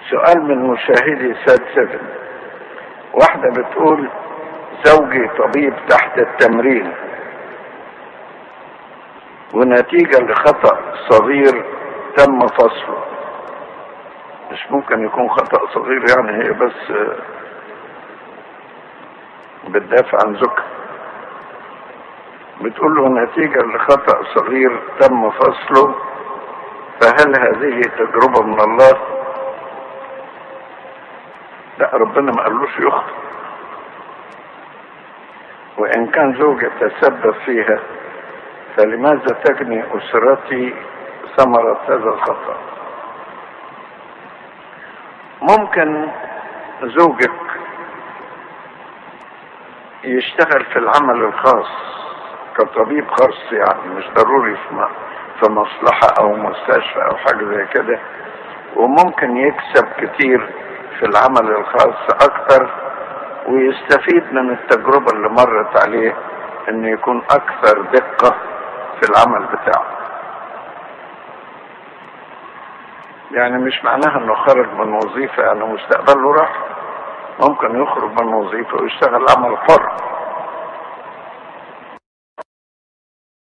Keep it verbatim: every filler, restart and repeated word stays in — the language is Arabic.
سؤال من مشاهدي سات سفن. واحدة بتقول: زوجي طبيب تحت التمرين، ونتيجة لخطأ صغير تم فصله. مش ممكن يكون خطأ صغير، يعني هي بس بتدافع عن زوجها. بتقول له: نتيجة لخطأ صغير تم فصله، فهل هذه تجربة من الله؟ لا، ربنا ما قالوش يخطئ، وإن كان زوجي تسبب فيها فلماذا تجني أسرتي ثمرة هذا الخطأ؟ ممكن زوجك يشتغل في العمل الخاص كطبيب خاص، يعني مش ضروري في مصلحة أو مستشفى أو حاجة زي كده، وممكن يكسب كتير في العمل الخاص أكتر، ويستفيد من التجربة اللي مرت عليه إن يكون أكثر دقة في العمل بتاعه. يعني مش معناها إنه خرج من وظيفة يعني مستقبله راح، ممكن يخرج من وظيفة ويشتغل عمل حر.